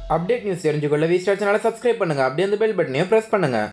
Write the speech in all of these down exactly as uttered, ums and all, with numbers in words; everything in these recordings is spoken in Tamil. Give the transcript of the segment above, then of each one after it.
அப்டேட் நியூஸ் தெரிஞ்சுக்கொள்ள வி ஸ்டார் சேனலை சப்ஸ்கிரைப் பண்ணுங்கள். அப்படியே அந்த பெல் பட்டனையும் ப்ரெஸ் பண்ணுங்கள்.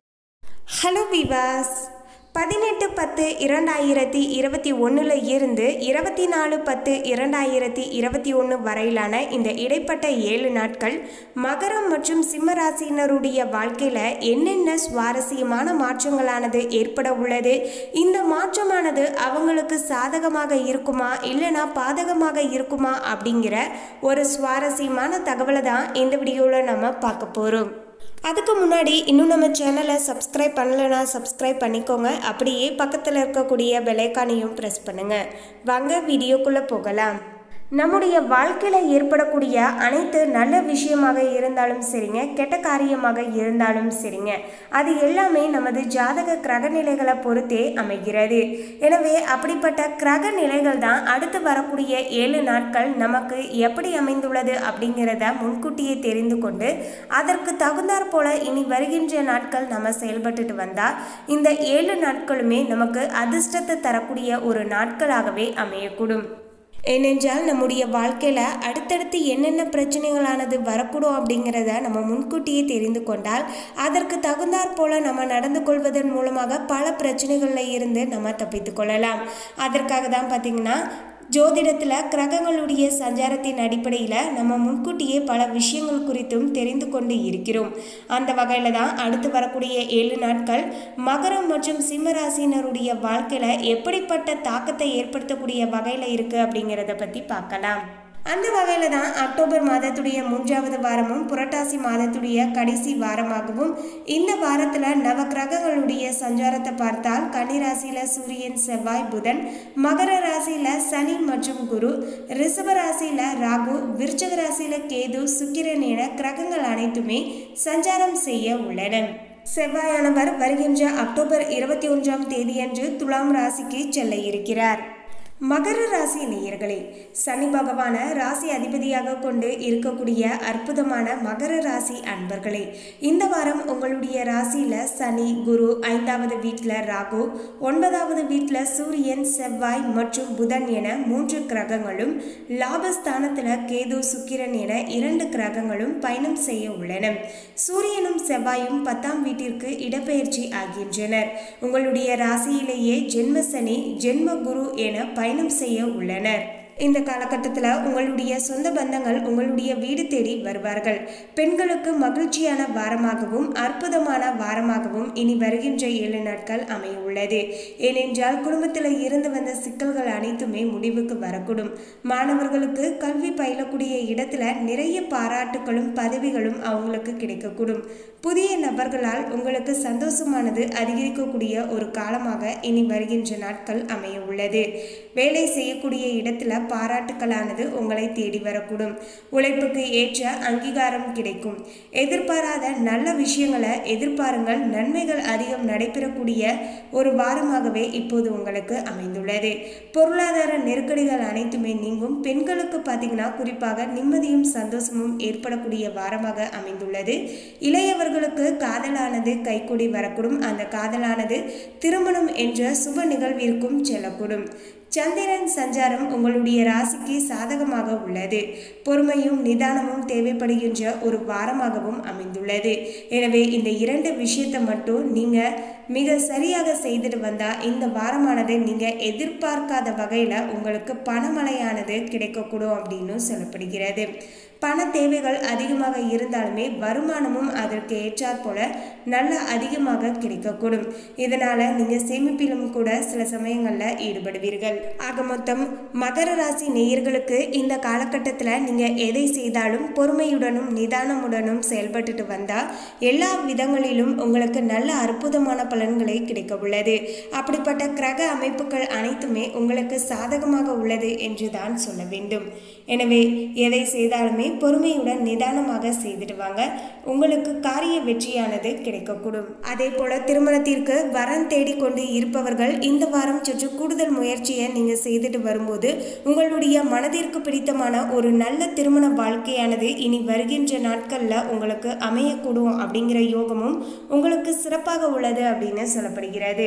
ஹலோ விவாஸ், பதினெட்டு பத்து இரண்டாயிரத்தி இருபத்தி ஒன்றில் இருந்து இருபத்தி நாலு பத்து இரண்டாயிரத்தி இருபத்தி ஒன்று வரையிலான இந்த இடைப்பட்ட ஏழு நாட்கள் மகரம் மற்றும் சிம்மராசினருடைய வாழ்க்கையில் என்னென்ன சுவாரஸ்யமான மாற்றங்களானது ஏற்பட உள்ளது, இந்த மாற்றமானது அவங்களுக்கு சாதகமாக இருக்குமா இல்லைனா பாதகமாக இருக்குமா அப்படிங்கிற ஒரு சுவாரஸ்யமான தகவலை தான் இந்த வீடியோவில் நம்ம பார்க்க போகிறோம். அதுக்கு முன்னாடி இன்னும் நம்ம சேனலை சப்ஸ்கிரைப் பண்ணலைன்னா சப்ஸ்கிரைப் பண்ணிக்கோங்க. அப்படியே பக்கத்தில் இருக்கக்கூடிய பெல் ஐகானையும் ப்ரெஸ் பண்ணுங்கள். வாங்க வீடியோக்குள்ளே போகலாம். நம்முடைய வாழ்க்கையில் ஏற்படக்கூடிய அனைத்து நல்ல விஷயமாக இருந்தாலும் சரிங்க, கெட்ட காரியமாக இருந்தாலும் சரிங்க, அது எல்லாமே நமது ஜாதக கிரக நிலைகளை பொறுத்தே அமைகிறது. எனவே அப்படிப்பட்ட கிரக நிலைகள் தான் அடுத்து வரக்கூடிய ஏழு நாட்கள் நமக்கு எப்படி அமைந்துள்ளது அப்படிங்கிறத முன்கூட்டியே தெரிந்து கொண்டு அதற்கு தகுந்தாற் போல இனி வருகின்ற நாட்கள் நம்ம செயல்பட்டுட்டு வந்தால் இந்த ஏழு நாட்களுமே நமக்கு அதிர்ஷ்டத்தை தரக்கூடிய ஒரு நாட்களாகவே அமையக்கூடும். ஏனென்றால் நம்முடைய வாழ்க்கையில் அடுத்தடுத்து என்னென்ன பிரச்சனைகளானது வரக்கூடும் அப்படிங்கிறத நம்ம முன்கூட்டியே தெரிந்து கொண்டால் அதற்கு தகுந்தாற் போல் நம்ம நடந்து கொள்வதன் மூலமாக பல பிரச்சனைகளில் இருந்து நம்ம தப்பித்து கொள்ளலாம். அதற்காக தான் பார்த்திங்கன்னா ஜோதிடத்தில் கிரகங்களுடைய சஞ்சாரத்தின் அடிப்படையில் நம்ம முன்கூட்டியே பல விஷயங்கள் குறித்தும் தெரிந்து கொண்டு இருக்கிறோம். அந்த வகையில் தான் அடுத்து வரக்கூடிய ஏழு நாட்கள் மகரம் மற்றும் சிம்மராசினருடைய வாழ்க்கையில் எப்படிப்பட்ட தாக்கத்தை ஏற்படுத்தக்கூடிய வகையில் இருக்குது அப்படிங்கிறத பற்றி பார்க்கலாம். அந்த வகையில் தான் அக்டோபர் மாதத்துடைய மூன்றாவது வாரமும் புரட்டாசி மாதத்துடைய கடைசி வாரமாகவும் இந்த வாரத்தில் நவ கிரகங்களுடைய சஞ்சாரத்தை பார்த்தால் கன்னிராசியில் சூரியன், செவ்வாய், புதன், மகர ராசியில் சனி மற்றும் குரு, ரிஷப ராசியில் ராகு, விருச்சக ராசியில் கேது, சுக்கிரன் என கிரகங்கள் அனைத்துமே சஞ்சாரம் செய்ய உள்ளன. செவ்வாயானவர் வருகின்ற அக்டோபர் இருபத்தி ஒன்றாம் தேதியன்று துலாம் ராசிக்கு செல்ல இருக்கிறார். மகர ராசி நேயர்களே, சனி பகவான ராசி அதிபதியாக கொண்டு இருக்கக்கூடிய அற்புதமான மகர ராசி அன்பர்களே, இந்த வாரம் உங்களுடைய ராசியில் சனி, குரு, ஐந்தாவது வீட்டில் ராகு, ஒன்பதாவது வீட்டில் சூரியன், செவ்வாய் மற்றும் புதன் என மூன்று கிரகங்களும், லாபஸ்தானத்தில் கேது, சுக்கிரன் என இரண்டு கிரகங்களும் பயணம் செய்ய உள்ளன. சூரியனும் செவ்வாயும் பத்தாம் வீட்டிற்கு இடப்பெயர்ச்சி ஆகின்றனர். உங்களுடைய ராசியிலேயே ஜென்ம சனி, ஜென்ம குரு என பயணம் செய்ய உள்ளனர். இந்த காலகட்டத்தில் உங்களுடைய சொந்த பந்தங்கள் உங்களுடைய வீடு தேடி வருவார்கள். பெண்களுக்கு மகிழ்ச்சியான வாரமாகவும் அற்புதமான வாரமாகவும் இனி வருகின்ற ஏழு நாட்கள் அமைய உள்ளது. ஏனென்றால் குடும்பத்தில் இருந்து வந்த சிக்கல்கள் அனைத்துமே முடிவுக்கு வரக்கூடும். மாணவர்களுக்கு கல்வி பயிலக்கூடிய இடத்துல நிறைய பாராட்டுகளும் பதவிகளும் அவங்களுக்கு கிடைக்கக்கூடும். புதிய நபர்களால் உங்களுக்கு சந்தோஷமானது அதிகரிக்கக்கூடிய ஒரு காலமாக இனி வருகின்ற நாட்கள் அமைய உள்ளது. வேலை செய்யக்கூடிய இடத்துல பாராட்டுக்களானது உங்களை தேடி வரக்கூடும். உழைப்புக்கு ஏற்ற அங்கீகாரம் கிடைக்கும். எதிர்பாராத நல்ல விஷயங்களை எதிர்பாருங்கள். நன்மைகள் அதிகம் நடைபெறக்கூடிய ஒரு வாரமாகவே இப்போது உங்களுக்கு அமைந்துள்ளது. பொருளாதார நெருக்கடிகள் அனைத்துமே நீங்கும். பெண்களுக்கு பார்த்தீங்கன்னா குறிப்பாக நிம்மதியும் சந்தோஷமும் ஏற்படக்கூடிய வாரமாக அமைந்துள்ளது. இளையவர்களுக்கு காதலானது கைகூடி வரக்கூடும். அந்த காதலானது திருமணம் என்ற சுப நிகழ்விற்கும் செல்லக்கூடும். சந்திரன் சஞ்சாரம் உங்களுடைய ராசிக்கு சாதகமாக உள்ளது. பொறுமையும் நிதானமும் தேவைப்படுகின்ற ஒரு வாரமாகவும் அமைந்துள்ளது. எனவே இந்த இரண்டு விஷயத்தை மட்டும் நீங்கள் மிக சரியாக செய்துட்டு வந்தால் இந்த வாரமானது நீங்கள் எதிர்பார்க்காத வகையில் உங்களுக்கு பணமழையானது கிடைக்கக்கூடும் அப்படின்னு சொல்லப்படுகிறது. பண தேவைகள் அதிகமாக இருந்தாலுமே வருமானமும் அதற்கு ஏற்றாற் போல நல்ல அதிகமாக கிடைக்கக்கூடும். இதனால் நீங்கள் சேமிப்பிலும் கூட சில சமயங்களில் ஈடுபடுவீர்கள். ஆக மொத்தம் மகர ராசி நேயர்களுக்கு இந்த காலகட்டத்தில் நீங்கள் எதை செய்தாலும் பொறுமையுடனும் நிதானமுடனும் செயல்பட்டுட்டு வந்தால் எல்லா விதங்களிலும் உங்களுக்கு நல்ல அற்புதமான பலன்களை கிடைக்க உள்ளது. அப்படிப்பட்ட கிரக அமைப்புகள் அனைத்துமே உங்களுக்கு சாதகமாக உள்ளது என்று தான் சொல்ல வேண்டும். எனவே எதை செய்தாலுமே பொறுமையுடன் நிதானமாக செய்திடுவாங்க. உங்களுக்கு காரிய வெற்றியானது கிடைக்கக்கூடும். அதே போல திருமணத்திற்கு வரன் தேடிக்கொண்டு இருப்பவர்கள் இந்த வாரம் சற்று கூடுதல் முயற்சியை நீங்கள் செய்துட்டு வரும்போது உங்களுடைய மனதிற்கு பிடித்தமான ஒரு நல்ல திருமண வாழ்க்கையானது இனி வருகின்ற நாட்களில் உங்களுக்கு அமையக்கூடும் அப்படிங்கிற யோகமும் உங்களுக்கு சிறப்பாக உள்ளது அப்படின்னு சொல்லப்படுகிறது.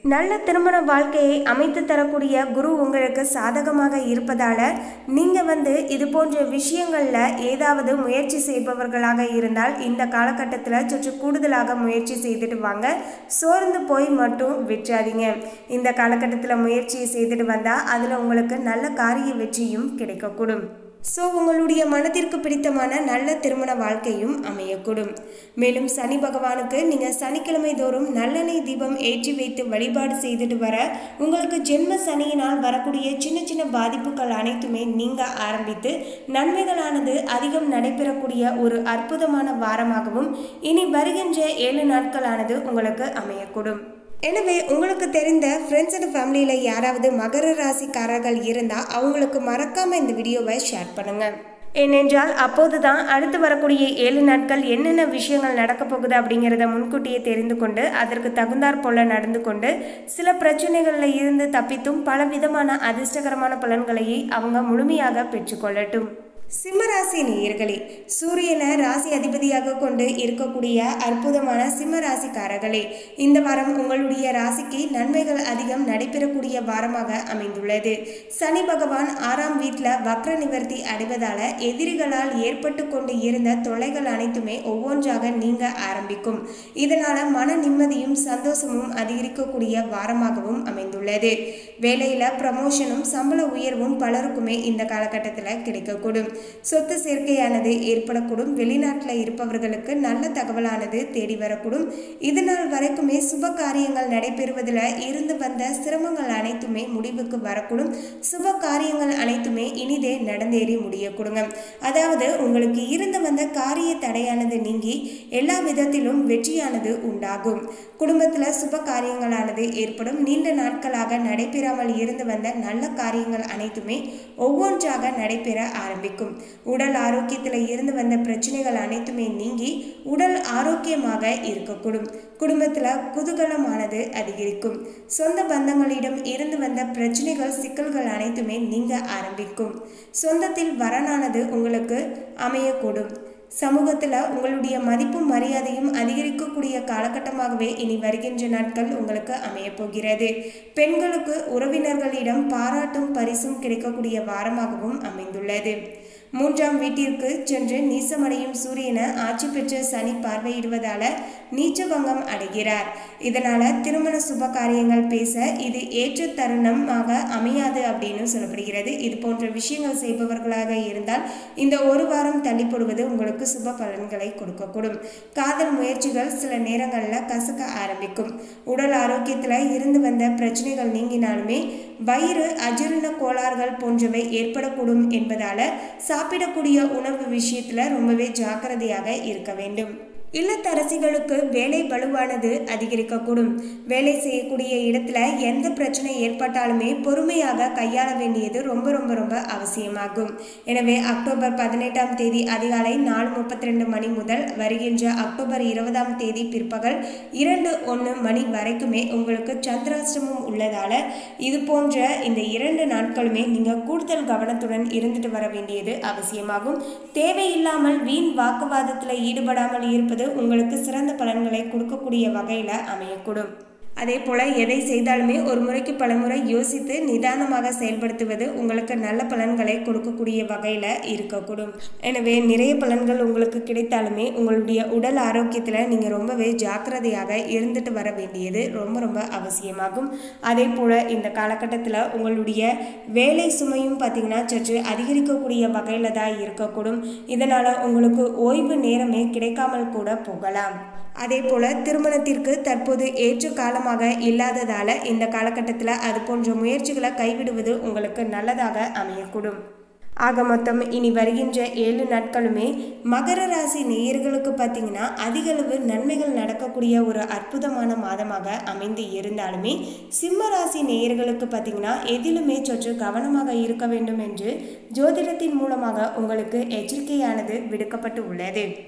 நல்ல திருமண வாழ்க்கையை அமைத்து தரக்கூடிய குரு உங்களுக்கு சாதகமாக இருப்பதால் நீங்கள் வந்து இது போன்ற விஷயங்களில் ஏதாவது முயற்சி செய்பவர்களாக இருந்தால் இந்த காலகட்டத்தில் சற்று கூடுதலாக முயற்சி செய்துட்டு வாங்க. சோர்ந்து போய் மட்டும் விட்டுறாதீங்க. இந்த காலகட்டத்தில் முயற்சி செய்துட்டு வந்தால் அதில் உங்களுக்கு நல்ல காரிய வெற்றியும் கிடைக்கக்கூடும். ஸோ உங்களுடைய மனதிற்கு பிடித்தமான நல்ல திருமண வாழ்க்கையும் அமையக்கூடும். மேலும் சனி பகவானுக்கு நீங்கள் சனிக்கிழமை தோறும் நல்லெண்ணெய் தீபம் ஏற்றி வைத்து வழிபாடு செய்துட்டு வர உங்களுக்கு ஜென்ம சனியினால் வரக்கூடிய சின்ன சின்ன பாதிப்புகள் அனைத்துமே நீங்க ஆரம்பித்து நன்மைகளானது அதிகம் நடைபெறக்கூடிய ஒரு அற்புதமான வாரமாகவும் இனி வருகின்ற ஏழு நாட்களானது உங்களுக்கு அமையக்கூடும். எனவே உங்களுக்கு தெரிந்த ஃப்ரெண்ட்ஸ் அண்ட் ஃபேமிலியில் யாராவது மகர ராசிக்காரர்கள் இருந்தால் அவங்களுக்கு மறக்காமல் இந்த வீடியோவை ஷேர் பண்ணுங்கள். ஏனென்றால் அப்போது தான் அடுத்து வரக்கூடிய ஏழு நாட்கள் என்னென்ன விஷயங்கள் நடக்கப் போகுது அப்படிங்கிறத முன்கூட்டியே தெரிந்து கொண்டு அதற்கு தகுந்தாற் போல நடந்து கொண்டு சில பிரச்சனைகளில் இருந்து தப்பித்தும் பல விதமான அதிர்ஷ்டகரமான பலன்களையே அவங்க முழுமையாக பெற்றுக்கொள்ளட்டும். சிம்மராசி நேயர்களே, சூரியனை ராசி அதிபதியாக கொண்டு இருக்கக்கூடிய அற்புதமான சிம்ம ராசிக்காரர்களே, இந்த வாரம் உங்களுடைய ராசிக்கு நன்மைகள் அதிகம் நடைபெறக்கூடிய வாரமாக அமைந்துள்ளது. சனி பகவான் ஆறாம் வீட்டில் வக்ர நிவர்த்தி அடைவதால எதிரிகளால் ஏற்பட்டு கொண்டு இருந்த தொல்லைகள் அனைத்துமே ஒவ்வொன்றாக நீங்க ஆரம்பிக்கும். இதனால மன நிம்மதியும் சந்தோஷமும் அதிகரிக்கக்கூடிய வாரமாகவும் அமைந்துள்ளது. வேலையில ப்ரமோஷனும் சம்பள உயர்வும் பலருக்குமே இந்த காலகட்டத்தில் கிடைக்கக்கூடும். சொத்து சேர்க்கையானது ஏற்படக்கூடும். வெளிநாட்டில் இருப்பவர்களுக்கு நல்ல தகவலானது தேடி வரக்கூடும். இதனால் வரைக்குமே சுப காரியங்கள் நடைபெறுவதில் இருந்து வந்த சிரமங்கள் அனைத்துமே முடிவுக்கு வரக்கூடும். சுப காரியங்கள் அனைத்துமே இனிதே நடந்தேறி முடியக்கூடுங்க. அதாவது உங்களுக்கு இருந்து வந்த காரிய தடையானது நீங்கி எல்லா விதத்திலும் வெற்றியானது உண்டாகும். குடும்பத்தில் சுப காரியங்களானது ஏற்படும். நீண்ட நாட்களாக நடைபெறாமல் இருந்து வந்த நல்ல காரியங்கள் அனைத்துமே ஒவ்வொன்றாக நடைபெற ஆரம்பிக்கும். உடல் ஆரோக்கியத்தில் இருந்து வந்த பிரச்சனைகள் அனைத்துமே நீங்கி உடல் ஆரோக்கியமாக இருக்கக்கூடும். குடும்பத்தில் குதூகலமானது அதிகரிக்கும். சொந்த பந்தங்களிடம் இருந்து வந்த பிரச்சனைகள் சிக்கல்கள் அனைத்துமே நீங்க ஆரம்பிக்கும். சொந்தத்தில் வரனானது உங்களுக்கு அமையக்கூடும். சமூகத்தில் உங்களுடைய மதிப்பும் மரியாதையும் அதிகரிக்கக்கூடிய காலகட்டமாகவே இனி வருகின்ற நாட்கள் உங்களுக்கு அமைய போகிறது. பெண்களுக்கு உறவினர்களிடம் பாராட்டும் பரிசும் கிடைக்கக்கூடிய வாரமாகவும் அமைந்துள்ளது. மூன்றாம் வீட்டிற்கு சென்று நீசமடையும் சூரியனை ஆட்சி பெற்ற சனி பார்வையிடுவதால நீச்சபங்கம் அடைகிறார். இதனால திருமண சுப காரியங்கள் பேச இது ஏற்ற தருணமாக அமையாது அப்படின்னு சொல்லப்படுகிறது. இது போன்ற விஷயங்கள் செய்பவர்களாக இருந்தால் இந்த ஒரு வாரம் தள்ளிப்படுவது உங்களுக்கு சுப பலன்களை கொடுக்கக்கூடும். காதல் முயற்சிகள் சில நேரங்களில் கசக்க ஆரம்பிக்கும். உடல் ஆரோக்கியத்தில் இருந்து வந்த பிரச்சனைகள் நீங்கினாலுமே வயிறு அஜீரண கோளாறுகள் போன்றவை ஏற்படக்கூடும் என்பதால சாப்பிடக்கூடிய உணவு விஷயத்துல ரொம்பவே ஜாக்கிரதையாக இருக்க வேண்டும். இல்லத்தரசிகளுக்கு வேலை பளுவானது அதிகரிக்கக்கூடும். வேலை செய்யக்கூடிய இடத்துல எந்த பிரச்சனை ஏற்பட்டாலுமே பொறுமையாக கையாள வேண்டியது ரொம்ப ரொம்ப ரொம்ப அவசியமாகும். எனவே அக்டோபர் பதினெட்டாம் தேதி அதிகாலை நாலு முப்பத்தி ரெண்டு மணி முதல் வருகின்ற அக்டோபர் இருபதாம் தேதி பிற்பகல் இரண்டு ஒன்று மணி வரைக்குமே உங்களுக்கு சந்திராஷ்டமம் உள்ளதால இது போன்ற இந்த இரண்டு நாட்களுமே நீங்கள் கூடுதல் கவனத்துடன் இருந்துட்டு வர வேண்டியது அவசியமாகும். தேவையில்லாமல் வீண் வாக்குவாதத்தில் ஈடுபடாமல் இருப்பது உங்களுக்கு சிறந்த பலன்களை கொடுக்கக்கூடிய வகையில் அமையக்கூடும். அதே போல் எதை செய்தாலுமே ஒரு முறைக்கு பல முறை யோசித்து நிதானமாக செயல்படுத்துவது உங்களுக்கு நல்ல பலன்களை கொடுக்கக்கூடிய வகையில் இருக்கக்கூடும். எனவே நிறைய பலன்கள் உங்களுக்கு கிடைத்தாலுமே உங்களுடைய உடல் ஆரோக்கியத்தில் நீங்கள் ரொம்பவே ஜாக்கிரதையாக இருந்துட்டு வர வேண்டியது ரொம்ப ரொம்ப அவசியமாகும். அதே போல் இந்த காலகட்டத்தில் உங்களுடைய வேலை சுமையும் பார்த்திங்கன்னா சற்று அதிகரிக்கக்கூடிய வகையில் தான் இருக்கக்கூடும். இதனால் உங்களுக்கு ஓய்வு நேரமே கிடைக்காமல் கூட போகலாம். அதே போல் திருமணத்திற்கு தற்போது ஏற்ற காலமாக இல்லாததால் இந்த காலகட்டத்தில் அது போன்ற முயற்சிகளை கைவிடுவது உங்களுக்கு நல்லதாக அமையக்கூடும். ஆக மொத்தம் இனி வருகின்ற ஏழு நாட்களுமே மகர ராசி நேயர்களுக்கு பார்த்திங்கன்னா அதிகளவு நன்மைகள் நடக்கக்கூடிய ஒரு அற்புதமான மாதமாக அமைந்து இருந்தாலுமே சிம்ம ராசி நேயர்களுக்கு பார்த்திங்கன்னா எதிலுமே சற்று கவனமாக இருக்க வேண்டும் என்று ஜோதிடத்தின் மூலமாக உங்களுக்கு எச்சரிக்கையானது விடுக்கப்பட்டு உள்ளது.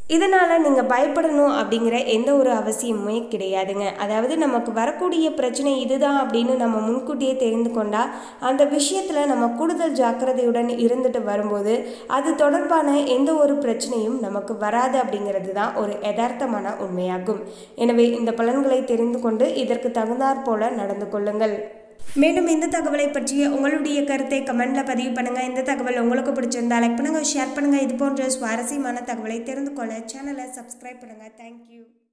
இதனால் நீங்கள் பயப்படணும் அப்படிங்கிற எந்த ஒரு அவசியமுமே கிடையாதுங்க. அதாவது நமக்கு வரக்கூடிய பிரச்சனை இதுதான் அப்படின்னு நம்ம முன்கூட்டியே தெரிந்து கொண்டால் அந்த விஷயத்தில் நம்ம கூடுதல் ஜாக்கிரதையுடன் இருந்துட்டு வரும்போது அது தொடர்பான எந்த ஒரு பிரச்சனையும் நமக்கு வராது அப்படிங்கிறது தான் ஒரு யதார்த்தமான உண்மையாகும். எனவே இந்த பலன்களை தெரிந்து கொண்டு இதற்கு தகுந்தாற் போல நடந்து கொள்ளுங்கள். மேலும் இந்த தகவலை பற்றிய உங்களுடைய கருத்தை கமெண்ட்ல பதிவு பண்ணுங்க. இந்த தகவல் உங்களுக்கு பிடிச்சிருந்தா லைக் பண்ணுங்க, ஷேர் பண்ணுங்க. இது போன்ற சுவாரஸ்யமான தகவலை தெரிந்து கொள்ள சேனலை சப்ஸ்கிரைப் பண்ணுங்க. தேங்க்யூ.